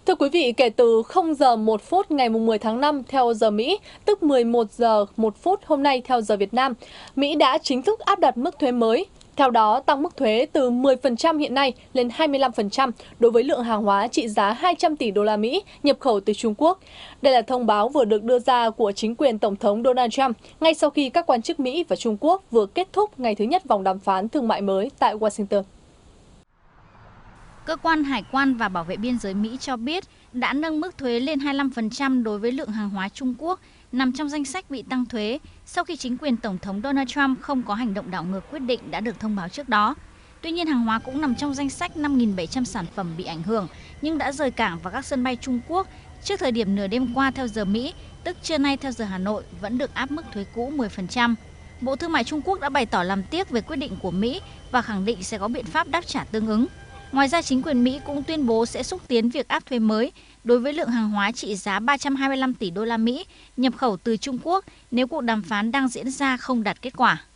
Thưa quý vị, kể từ 0 giờ 1 phút ngày 10 tháng 5 theo giờ Mỹ, tức 11 giờ 1 phút hôm nay theo giờ Việt Nam, Mỹ đã chính thức áp đặt mức thuế mới. Theo đó, tăng mức thuế từ 10% hiện nay lên 25% đối với lượng hàng hóa trị giá 200 tỷ đô la Mỹ nhập khẩu từ Trung Quốc. Đây là thông báo vừa được đưa ra của chính quyền Tổng thống Donald Trump ngay sau khi các quan chức Mỹ và Trung Quốc vừa kết thúc ngày thứ nhất vòng đàm phán thương mại mới tại Washington. Cơ quan Hải quan và Bảo vệ biên giới Mỹ cho biết đã nâng mức thuế lên 25% đối với lượng hàng hóa Trung Quốc nằm trong danh sách bị tăng thuế sau khi chính quyền Tổng thống Donald Trump không có hành động đảo ngược quyết định đã được thông báo trước đó. Tuy nhiên, hàng hóa cũng nằm trong danh sách 5.700 sản phẩm bị ảnh hưởng nhưng đã rời cảng và các sân bay Trung Quốc trước thời điểm nửa đêm qua theo giờ Mỹ, tức trưa nay theo giờ Hà Nội, vẫn được áp mức thuế cũ 10%. Bộ Thương mại Trung Quốc đã bày tỏ làm tiếc về quyết định của Mỹ và khẳng định sẽ có biện pháp đáp trả tương ứng. Ngoài ra, chính quyền Mỹ cũng tuyên bố sẽ xúc tiến việc áp thuế mới đối với lượng hàng hóa trị giá 325 tỷ đô la Mỹ nhập khẩu từ Trung Quốc nếu cuộc đàm phán đang diễn ra không đạt kết quả.